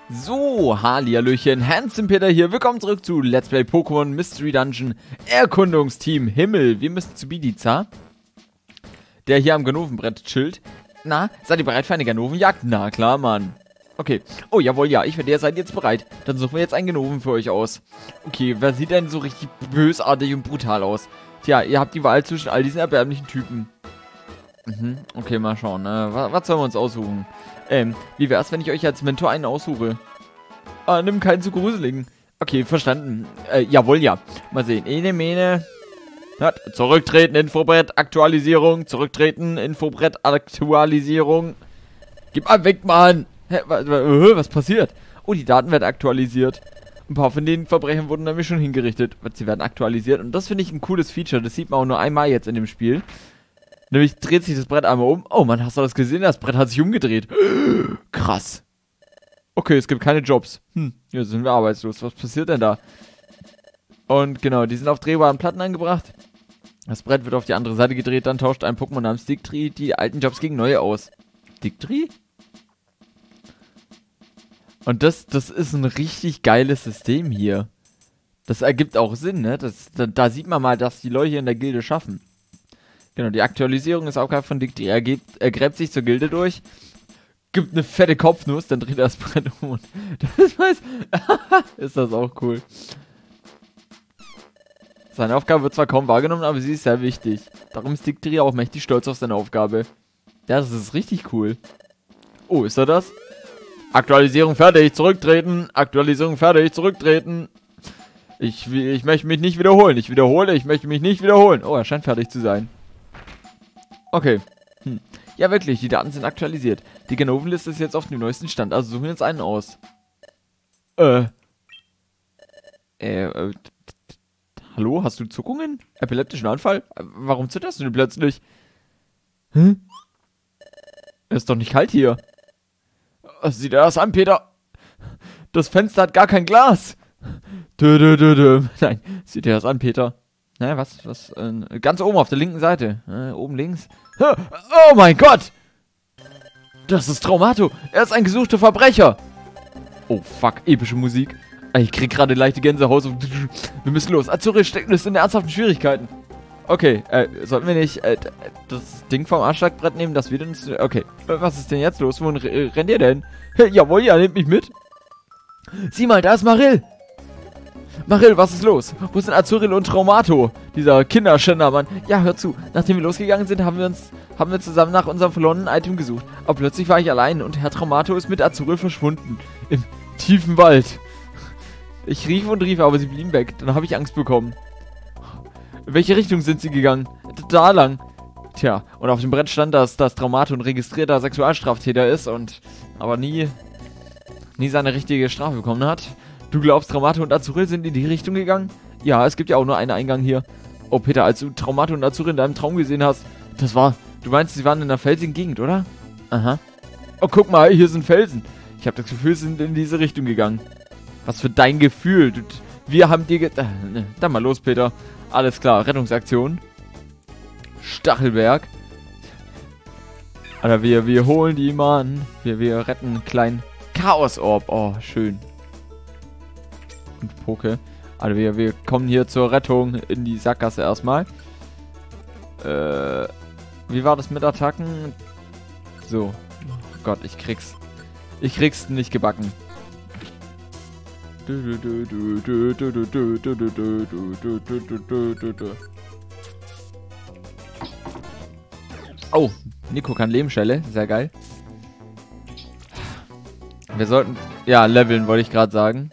So, Hallihallöchen, Handsome Peter hier, willkommen zurück zu Let's Play Pokémon Mystery Dungeon Erkundungsteam Himmel. Wir müssen zu Bidiza, der hier am Ganovenbrett chillt. Na, seid ihr bereit für eine Ganovenjagd? Na klar, Mann. Okay, oh jawohl, ja, ich werde, ihr seid jetzt bereit. Dann suchen wir jetzt einen Ganoven für euch aus. Okay, wer sieht denn so richtig bösartig und brutal aus? Tja, ihr habt die Wahl zwischen all diesen erbärmlichen Typen. Okay, mal schauen, was sollen wir uns aussuchen? Wie wär's, wenn ich euch als Mentor einen aussuche? Nimm keinen zu gruseligen. Okay, verstanden. Jawohl, ja. Mal sehen. Ene, mene. Zurücktreten, Infobrett, Aktualisierung. Zurücktreten, Infobrett, Aktualisierung. Gib mal weg, Mann. Hä, was passiert? Oh, die Daten werden aktualisiert. Ein paar von den Verbrechern wurden nämlich schon hingerichtet. Sie werden aktualisiert. Und das finde ich ein cooles Feature. Das sieht man auch nur einmal jetzt in dem Spiel. Nämlich dreht sich das Brett einmal um. Oh Mann, hast du das gesehen? Das Brett hat sich umgedreht. Krass. Okay, es gibt keine Jobs. Jetzt sind wir arbeitslos. Was passiert denn da? Und genau, die sind auf drehbaren Platten angebracht. Das Brett wird auf die andere Seite gedreht. Dann tauscht ein Pokémon namens Dictri die alten Jobs gegen neue aus. Dictri? Und das ist ein richtig geiles System hier. Das ergibt auch Sinn, ne? Da sieht man mal, dass die Leute hier in der Gilde schaffen. Genau, die Aktualisierung ist Aufgabe von Dictri. Er gräbt sich zur Gilde durch, gibt eine fette Kopfnuss, dann dreht er das Brett um und das weiß. Ist das auch cool. Seine Aufgabe wird zwar kaum wahrgenommen, aber sie ist sehr wichtig. Darum ist Dictri auch mächtig stolz auf seine Aufgabe. Ja, das ist richtig cool. Oh, ist er das? Aktualisierung fertig, zurücktreten. Aktualisierung fertig, zurücktreten. Ich möchte mich nicht wiederholen. Ich wiederhole, ich möchte mich nicht wiederholen. Oh, er scheint fertig zu sein. Okay. Ja, wirklich, die Daten sind aktualisiert. Die Ganovenliste ist jetzt auf dem neuesten Stand, also suchen wir uns einen aus. Hallo, hast du Zuckungen? Epileptischen Anfall? Warum zitterst du denn plötzlich? Ist doch nicht kalt hier. Sieh dir das an, Peter. Das Fenster hat gar kein Glas. Nein, sieh dir das an, Peter. Naja, was? Ganz oben auf der linken Seite. Oben links. Oh mein Gott! Das ist Traumato. Er ist ein gesuchter Verbrecher. Oh fuck, epische Musik. Ich krieg gerade leichte Gänsehaut. Wir müssen los. Azuri steckt uns in ernsthaften Schwierigkeiten. Okay, sollten wir nicht das Ding vom Anschlagbrett nehmen, das wir uns... Okay, was ist denn jetzt los? Wohin rennt ihr denn? Jawohl, ja, nehmt mich mit. Sieh mal, da ist Marill. Marill, was ist los? Wo sind Azuril und Traumato? Dieser Kinderschändermann. Ja, hör zu. Nachdem wir losgegangen sind, haben wir zusammen nach unserem verlorenen Item gesucht. Aber plötzlich war ich allein und Herr Traumato ist mit Azuril verschwunden. Im tiefen Wald. Ich rief und rief, aber sie blieben weg. Dann habe ich Angst bekommen. In welche Richtung sind sie gegangen? Da lang. Tja, und auf dem Brett stand, dass Traumato ein registrierter Sexualstraftäter ist und aber nie seine richtige Strafe bekommen hat. Du glaubst, Traumato und Azuril sind in die Richtung gegangen? Ja, es gibt ja auch nur einen Eingang hier. Oh, Peter, als du Traumato und Azuril in deinem Traum gesehen hast, du meinst, sie waren in einer felsigen Gegend, oder? Aha. Oh, guck mal, hier sind Felsen. Ich habe das Gefühl, sie sind in diese Richtung gegangen. Was für dein Gefühl? Wir haben dir dann mal los, Peter. Alles klar, Rettungsaktion. Stachelberg. Alter, wir holen die Mann. Wir retten einen kleinen Chaosorb. Oh, schön. Und Poke. Also wir kommen hier zur Rettung in die Sackgasse erstmal. Wie war das mit Attacken? So. Oh Gott, ich krieg's nicht gebacken. Oh, Nico kann Lebensschelle. Sehr geil. Wir sollten... Ja, leveln, wollte ich gerade sagen.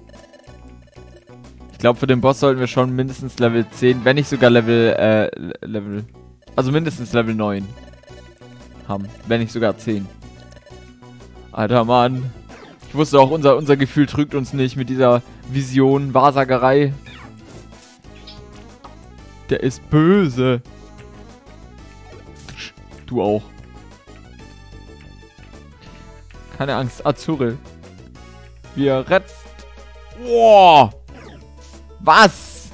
Ich glaube, für den Boss sollten wir schon mindestens Level 10, wenn nicht sogar Level... Also mindestens Level 9 haben. Wenn nicht sogar 10. Alter, Mann. Ich wusste auch, unser Gefühl trügt uns nicht mit dieser Vision, Wahrsagerei. Der ist böse. Du auch. Keine Angst, Azuril. Wir retten... Wow. Was?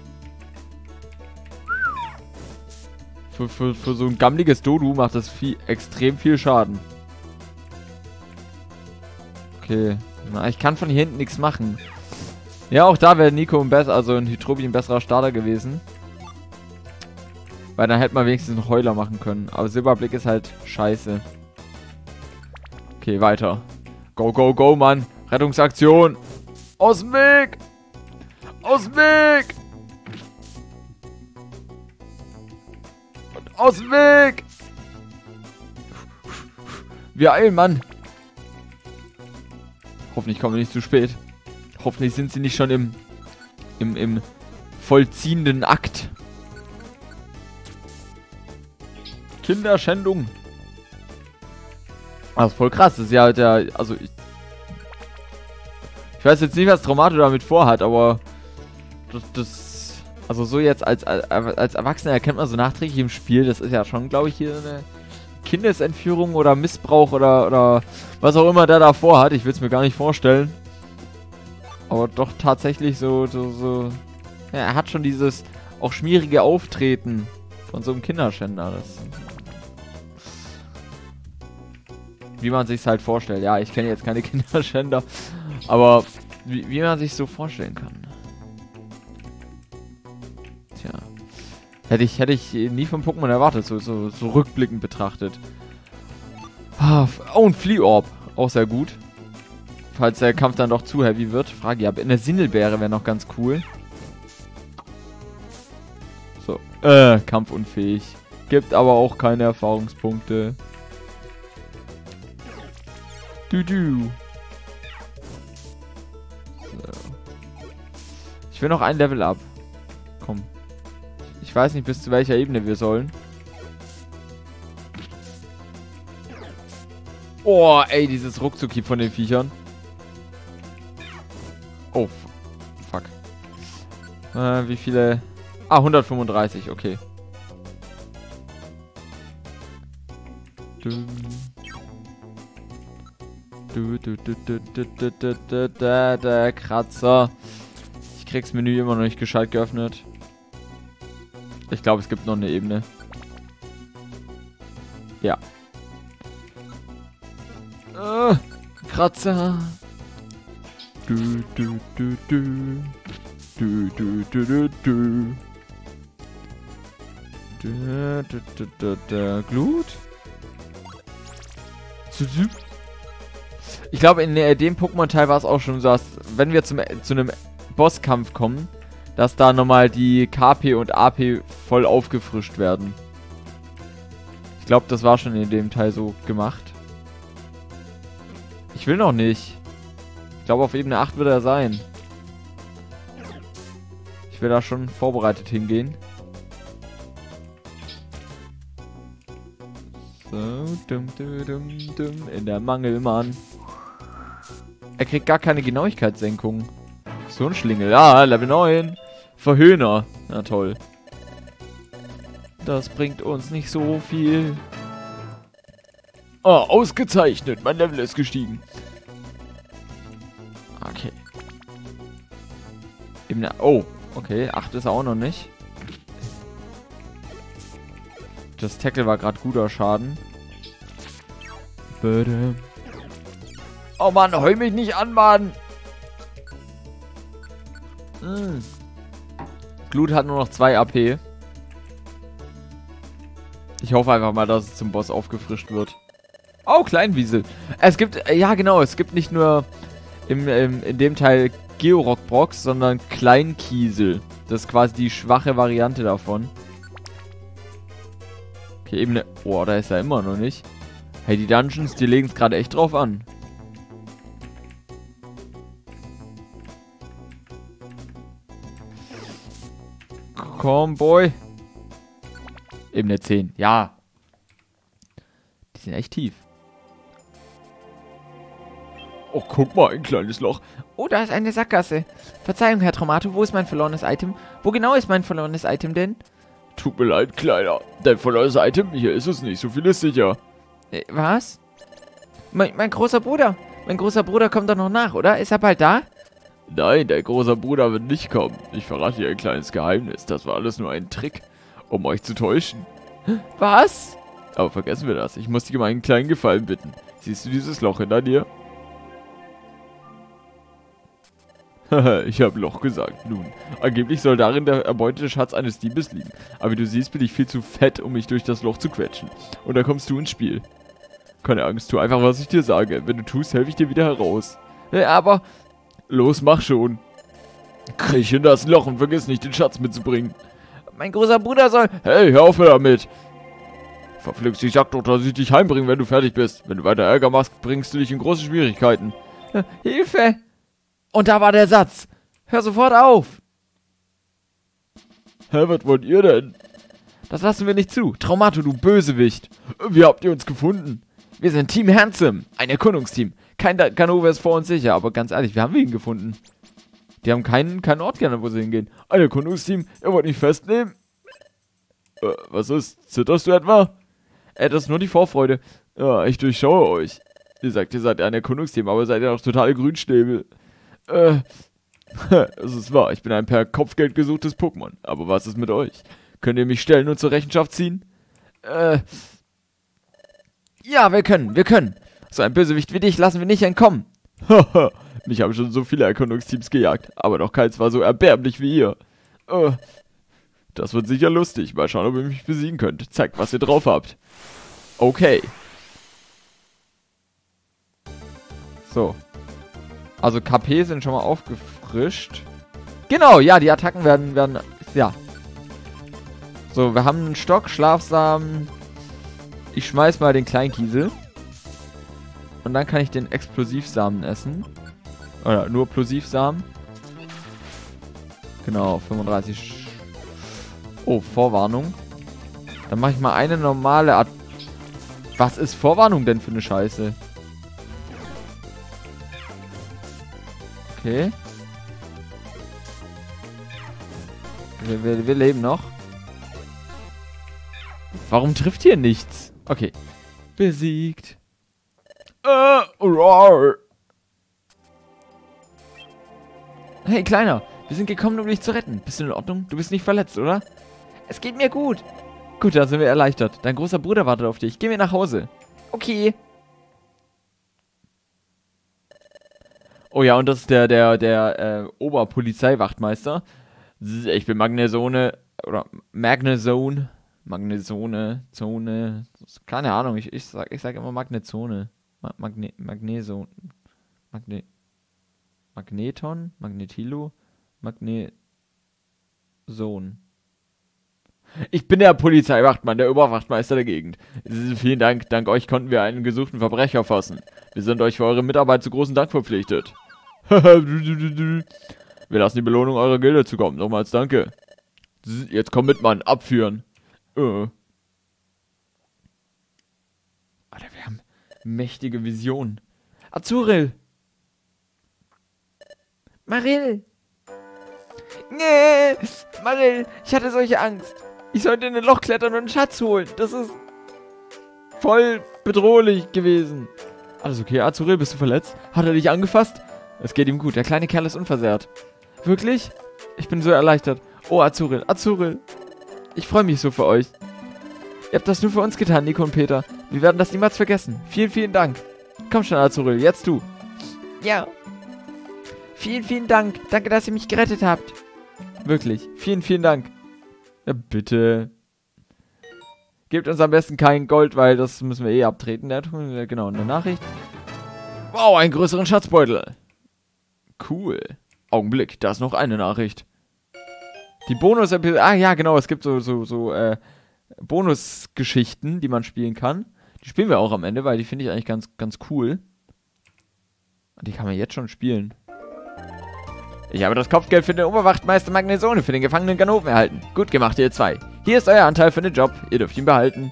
Für so ein gammeliges Dodu macht das extrem viel Schaden. Okay. Na, ich kann von hier hinten nichts machen. Ja, auch da wäre Nico ein Hydrobi ein besserer Starter gewesen. Weil dann hätte man wenigstens einen Heuler machen können. Aber Silberblick ist halt scheiße. Okay, weiter. Go, go, go, Mann. Rettungsaktion. Aus dem Weg. Aus dem Weg. Und aus dem Weg. Wir eilen, Mann. Hoffentlich kommen wir nicht zu spät. Hoffentlich sind sie nicht schon im vollziehenden Akt. Kinderschändung. Das ist voll krass. Das ist ja halt der, also ich weiß jetzt nicht, was Traumato damit vorhat, aber also so jetzt als Erwachsener erkennt man so nachträglich im Spiel, das ist ja schon, glaube ich, hier eine Kindesentführung oder Missbrauch oder was auch immer der da vorhat. Ich will es mir gar nicht vorstellen. Aber doch tatsächlich so, ja, er hat schon dieses auch schmierige Auftreten von so einem Kinderschänder. Wie man sich's halt vorstellt. Ja, ich kenne jetzt keine Kinderschänder, aber wie man sich so vorstellen kann. Tja. Hätte ich nie vom Pokémon erwartet, so rückblickend betrachtet. Oh, ein Flea-Orb. Auch sehr gut. Falls der Kampf dann doch zu heavy wird. Frage ich ab. Eine Sindelbeere wäre noch ganz cool. So. Kampfunfähig. Gibt aber auch keine Erfahrungspunkte. Du. So. Ich will noch ein Level up. Komm. Ich weiß nicht, bis zu welcher Ebene wir sollen. Oh, ey, dieses Ruckzucki von den Viechern. Oh, fuck. Wie viele? Ah, 135, okay. Der Kratzer. Ich krieg's Menü immer noch nicht gescheit geöffnet. Ich glaube, es gibt noch eine Ebene. Ja. Kratzer. Glut. Ich glaube, in dem Pokémon-Teil war es auch schon so, dass, wenn wir zu einem Bosskampf kommen, dass da nochmal die KP und AP voll aufgefrischt werden. Ich glaube, das war schon in dem Teil so gemacht. Ich will noch nicht. Ich glaube, auf Ebene 8 wird er sein. Ich will da schon vorbereitet hingehen. So, in der Mangelmann. Er kriegt gar keine Genauigkeitssenkung. So ein Schlingel. Ja, Level 9. Verhöhner. Na toll. Das bringt uns nicht so viel. Oh, ausgezeichnet. Mein Level ist gestiegen. Okay. Ebene. Oh, okay. 8 ist auch noch nicht. Das Tackle war gerade guter Schaden. Bitte. Oh Mann, heul mich nicht an, Mann. Glut hat nur noch 2 AP. Ich hoffe einfach mal, dass es zum Boss aufgefrischt wird. Oh, Kleinwiesel. Es gibt, ja genau, es gibt nicht nur in dem Teil Georock-Brox, sondern Kleinkiesel. Das ist quasi die schwache Variante davon. Okay, Ebene. Oh, da ist er immer noch nicht. Hey, die Dungeons, die legen es gerade echt drauf an. Komm, Boy. Ebene 10. Ja. Die sind echt tief. Oh, guck mal, ein kleines Loch. Oh, da ist eine Sackgasse. Verzeihung, Herr Traumato, wo ist mein verlorenes Item? Wo genau ist mein verlorenes Item denn? Tut mir leid, Kleiner. Dein verlorenes Item? Hier ist es nicht. So viel ist sicher. Was? Mein großer Bruder. Mein großer Bruder kommt doch noch nach, oder? Ist er bald da? Nein, dein großer Bruder wird nicht kommen. Ich verrate dir ein kleines Geheimnis. Das war alles nur ein Trick, um euch zu täuschen. Was? Aber vergessen wir das. Ich muss dich um einen kleinen Gefallen bitten. Siehst du dieses Loch hinter dir? Ich habe Loch gesagt. Nun, angeblich soll darin der erbeutete Schatz eines Diebes liegen. Aber wie du siehst, bin ich viel zu fett, um mich durch das Loch zu quetschen. Und da kommst du ins Spiel. Keine Angst, tu einfach, was ich dir sage. Wenn du tust, helfe ich dir wieder heraus. Aber... Los, mach schon. Kriech in das Loch und vergiss nicht, den Schatz mitzubringen. Mein großer Bruder soll... Hey, hör auf damit. Verflixt, ich sag doch, dass ich dich heimbringen, wenn du fertig bist. Wenn du weiter Ärger machst, bringst du dich in große Schwierigkeiten. Hilfe! Und da war der Satz. Hör sofort auf. Hä, was wollt ihr denn? Das lassen wir nicht zu. Traumato, du Bösewicht. Wie habt ihr uns gefunden? Wir sind Team Handsome. Ein Erkundungsteam. Kein Ganove ist vor uns sicher, aber ganz ehrlich, wir haben ihn gefunden. Die haben keinen Ort gerne, wo sie hingehen. Ein Erkundungsteam? Ihr wollt mich festnehmen? Was ist? Zitterst du etwa? Das ist nur die Vorfreude. Ja, ich durchschaue euch. Ihr sagt, ihr seid ein Erkundungsteam, aber seid ja doch totale Grünstäbe. Es ist wahr, ich bin ein per Kopfgeld gesuchtes Pokémon. Aber was ist mit euch? Könnt ihr mich stellen und zur Rechenschaft ziehen? Ja, wir können. So ein Bösewicht wie dich lassen wir nicht entkommen. Haha, mich haben schon so viele Erkundungsteams gejagt, aber doch keins war so erbärmlich wie ihr. Das wird sicher lustig. Mal schauen, ob ihr mich besiegen könnt. Zeigt, was ihr drauf habt. Okay. So. Also KP sind schon mal aufgefrischt. Genau, ja, die Attacken werden, ja. So, wir haben einen Stock, Schlafsamen. Ich schmeiß mal den Kleinkiesel. Und dann kann ich den Explosivsamen essen. Oder nur Plosivsamen. Genau, 35. Oh, Vorwarnung. Dann mache ich mal eine normale Art. Was ist Vorwarnung denn für eine Scheiße? Okay. Wir leben noch. Warum trifft hier nichts? Okay. Besiegt. Hey, Kleiner. Wir sind gekommen, um dich zu retten. Bist du in Ordnung? Du bist nicht verletzt, oder? Es geht mir gut. Gut, da sind wir erleichtert. Dein großer Bruder wartet auf dich. Geh mir nach Hause. Okay. Oh ja, und das ist der Oberpolizeiwachtmeister. Ich bin Magnesone. Oder Magnesone. Zone. Keine Ahnung, ich sag immer Magnezone. Magneton? Magnetilo? Magneson. Ich bin der Polizeiwachtmann, der Oberwachtmeister der Gegend. Vielen Dank. Dank euch konnten wir einen gesuchten Verbrecher fassen. Wir sind euch für eure Mitarbeit zu großen Dank verpflichtet. Wir lassen die Belohnung eurer Gilde zukommen. Nochmals danke. Jetzt komm mit, Mann. Abführen. Alter, wir haben mächtige Visionen. Azuril. Maril. Nee, Maril, ich hatte solche Angst. Ich sollte in ein Loch klettern und einen Schatz holen. Das ist voll bedrohlich gewesen. Alles okay, Azuril, bist du verletzt? Hat er dich angefasst? Es geht ihm gut, der kleine Kerl ist unversehrt. Wirklich? Ich bin so erleichtert. Oh, Azuril. Ich freue mich so für euch. Ihr habt das nur für uns getan, Nico und Peter. Wir werden das niemals vergessen. Vielen, vielen Dank. Komm schon, Azuril, jetzt du. Ja. Vielen, vielen Dank. Danke, dass ihr mich gerettet habt. Wirklich. Vielen, vielen Dank. Ja, bitte. Gebt uns am besten kein Gold, weil das müssen wir eh abtreten. Genau, eine Nachricht. Wow, einen größeren Schatzbeutel. Cool. Augenblick, da ist noch eine Nachricht. Die Bonus-Episode. Ah ja, genau, es gibt so Bonusgeschichten, die man spielen kann. Die spielen wir auch am Ende, weil die finde ich eigentlich ganz cool. Und die kann man jetzt schon spielen. Ich habe das Kopfgeld für den Oberwachtmeister Magnesone für den gefangenen Ganoven erhalten. Gut gemacht, ihr zwei. Hier ist euer Anteil für den Job. Ihr dürft ihn behalten.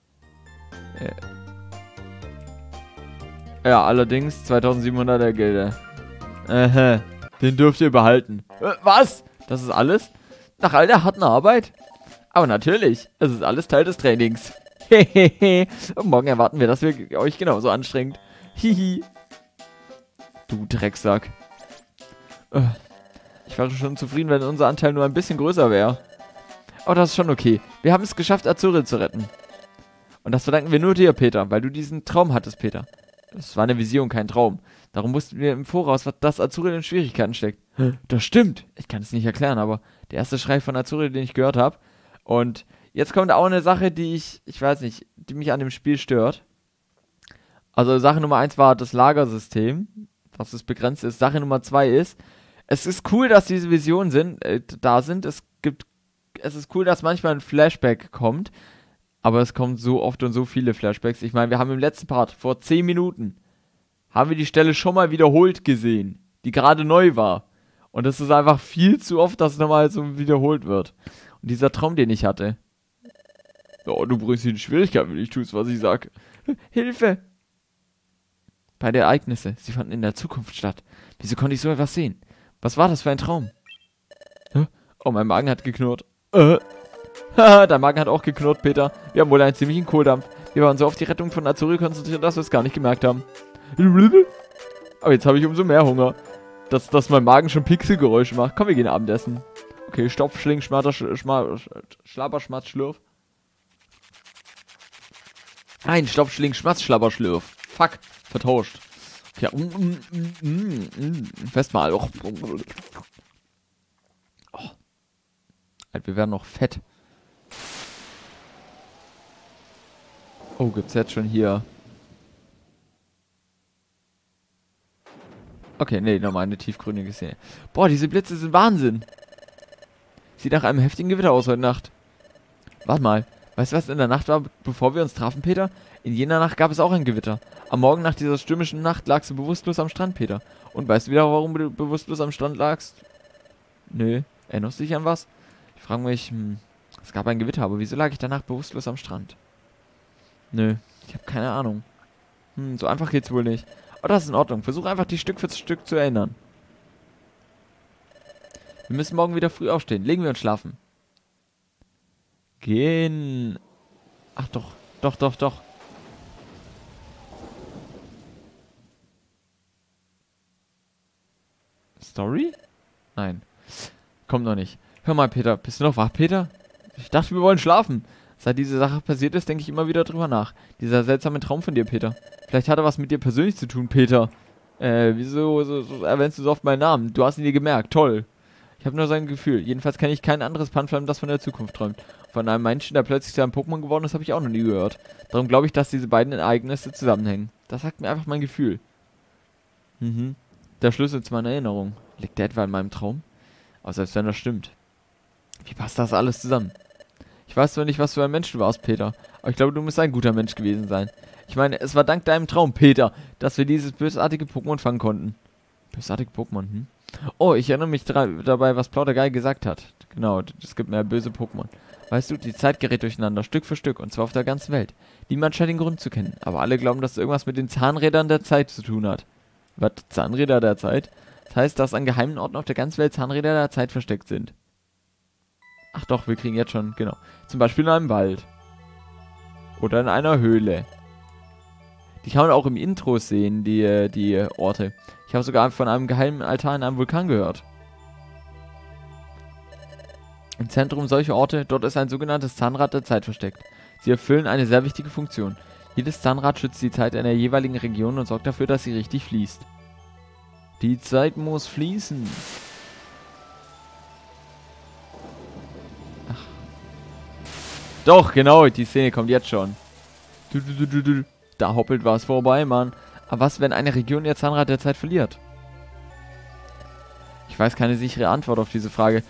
Ja, allerdings 2700 der Gilde. Den dürft ihr behalten. Was? Das ist alles? Nach all der harten Arbeit? Aber natürlich, es ist alles Teil des Trainings. Hehehe. Und morgen erwarten wir, dass wir euch genauso anstrengt. Hihi. Du Drecksack. Ich wäre schon zufrieden, wenn unser Anteil nur ein bisschen größer wäre. Aber das ist schon okay. Wir haben es geschafft, Azuril zu retten. Und das verdanken wir nur dir, Peter, weil du diesen Traum hattest, Peter. Es war eine Vision, kein Traum. Darum wussten wir im Voraus, was das Azurill in Schwierigkeiten steckt. Das stimmt. Ich kann es nicht erklären, aber der erste Schrei von Azurill, den ich gehört habe. Und jetzt kommt auch eine Sache, die ich weiß nicht, die mich an dem Spiel stört. Also Sache Nummer 1 war das Lagersystem, dass es begrenzt ist. Sache Nummer 2 ist, es ist cool, dass diese Visionen da sind. Es ist cool, dass manchmal ein Flashback kommt. Aber es kommen so oft und so viele Flashbacks. Ich meine, wir haben im letzten Part, vor 10 Minuten, haben wir die Stelle schon mal wiederholt gesehen, die gerade neu war. Und es ist einfach viel zu oft, dass es nochmal so wiederholt wird. Und dieser Traum, den ich hatte. Oh, du bringst in Schwierigkeiten, wenn ich tust, was ich sag. Hilfe! Beide Ereignisse, sie fanden in der Zukunft statt. Wieso konnte ich so etwas sehen? Was war das für ein Traum? Oh, mein Magen hat geknurrt. Haha, dein Magen hat auch geknurrt, Peter. Wir haben wohl einen ziemlichen Kohldampf. Wir waren so auf die Rettung von Azurill konzentriert, dass wir es gar nicht gemerkt haben. Aber jetzt habe ich umso mehr Hunger. Dass mein Magen schon Pixelgeräusche macht. Komm, wir gehen Abendessen. Okay, Stopf, Schling, Schmatter, Schlabber, Schmatz, Schlürf. Nein, Stopf, Schling, Schmatz, Schlabber, Schlürf. Fuck, vertauscht. Ja, Festmahl. Oh. Wir werden noch fett. Oh, gibt's jetzt schon hier... Okay, nee, nochmal eine tiefgründige Szene. Boah, diese Blitze sind Wahnsinn. Sieht nach einem heftigen Gewitter aus heute Nacht. Warte mal, weißt du, was in der Nacht war, bevor wir uns trafen, Peter? In jener Nacht gab es auch ein Gewitter. Am Morgen nach dieser stürmischen Nacht lagst du bewusstlos am Strand, Peter. Und weißt du wieder, warum du bewusstlos am Strand lagst? Nö, erinnerst du dich an was? Ich frage mich, es gab ein Gewitter, aber wieso lag ich danach bewusstlos am Strand? Nö, ich habe keine Ahnung. So einfach geht's wohl nicht. Aber das ist in Ordnung. Versuch einfach, die Stück für Stück zu erinnern. Wir müssen morgen wieder früh aufstehen. Legen wir uns schlafen. Gehen. Ach doch. Doch. Story? Nein. Kommt noch nicht. Hör mal, Peter. Bist du noch wach, Peter? Ich dachte, wir wollen schlafen. Seit diese Sache passiert ist, denke ich immer wieder drüber nach. Dieser seltsame Traum von dir, Peter. Vielleicht hat er was mit dir persönlich zu tun, Peter. Wieso so erwähnst du so oft meinen Namen? Du hast ihn dir gemerkt. Toll. Ich habe nur sein Gefühl. Jedenfalls kenne ich kein anderes Panflam, das von der Zukunft träumt. Von einem Menschen, der plötzlich zu einem Pokémon geworden ist, habe ich auch noch nie gehört. Darum glaube ich, dass diese beiden Ereignisse zusammenhängen. Das sagt mir einfach mein Gefühl. Der Schlüssel zu meiner Erinnerung. Liegt der etwa in meinem Traum? Aber selbst wenn das stimmt. Wie passt das alles zusammen? Ich weiß zwar nicht, was für ein Mensch du warst, Peter, aber ich glaube, du musst ein guter Mensch gewesen sein. Ich meine, es war dank deinem Traum, Peter, dass wir dieses bösartige Pokémon fangen konnten. Bösartige Pokémon, Oh, ich erinnere mich dabei, was Plaudergeil gesagt hat. Genau, es gibt mehr böse Pokémon. Weißt du, die Zeit gerät durcheinander, Stück für Stück, und zwar auf der ganzen Welt. Niemand scheint den Grund zu kennen, aber alle glauben, dass es irgendwas mit den Zahnrädern der Zeit zu tun hat. Was? Zahnräder der Zeit? Das heißt, dass an geheimen Orten auf der ganzen Welt Zahnräder der Zeit versteckt sind. Ach doch, wir kriegen jetzt schon, genau. Zum Beispiel in einem Wald. Oder in einer Höhle. Die kann man auch im Intro sehen, die Orte. Ich habe sogar von einem geheimen Altar in einem Vulkan gehört. Im Zentrum solcher Orte, dort ist ein sogenanntes Zahnrad der Zeit versteckt. Sie erfüllen eine sehr wichtige Funktion. Jedes Zahnrad schützt die Zeit in der jeweiligen Region und sorgt dafür, dass sie richtig fließt. Die Zeit muss fließen. Ach. Doch, genau, die Szene kommt jetzt schon. Da hoppelt was vorbei, Mann. Aber was, wenn eine Region ihr Zahnrad der Zeit verliert? Ich weiß keine sichere Antwort auf diese Frage.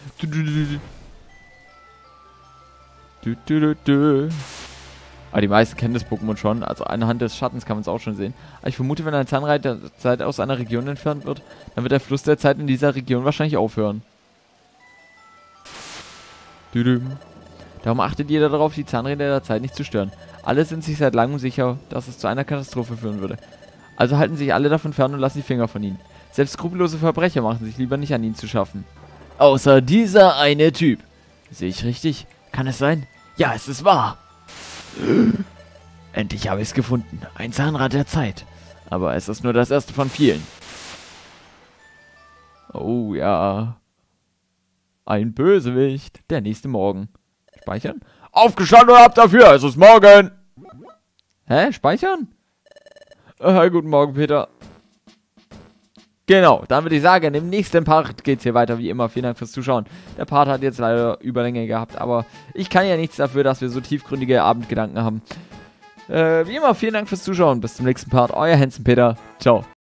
Aber die meisten kennen das Pokémon schon. Also anhand des Schattens kann man es auch schon sehen. Aber ich vermute, wenn ein Zahnrad der Zeit aus einer Region entfernt wird, dann wird der Fluss der Zeit in dieser Region wahrscheinlich aufhören. Darum achtet jeder darauf, die Zahnräder der Zeit nicht zu stören. Alle sind sich seit langem sicher, dass es zu einer Katastrophe führen würde. Also halten sich alle davon fern und lassen die Finger von ihnen. Selbst skrupellose Verbrecher machen sich lieber nicht an ihn zu schaffen. Außer dieser eine Typ. Sehe ich richtig? Kann es sein? Ja, es ist wahr. Endlich habe ich es gefunden. Ein Zahnrad der Zeit. Aber es ist nur das erste von vielen. Oh ja. Ein Bösewicht. Der nächste Morgen. Speichern? Aufgestanden und ab dafür. Es ist morgen. Hä? Speichern? Guten Morgen, Peter. Genau, dann würde ich sagen, im nächsten Part geht es hier weiter, wie immer. Vielen Dank fürs Zuschauen. Der Part hat jetzt leider Überlänge gehabt, aber ich kann ja nichts dafür, dass wir so tiefgründige Abendgedanken haben. Wie immer, vielen Dank fürs Zuschauen. Bis zum nächsten Part. Euer Hansen Peter. Ciao.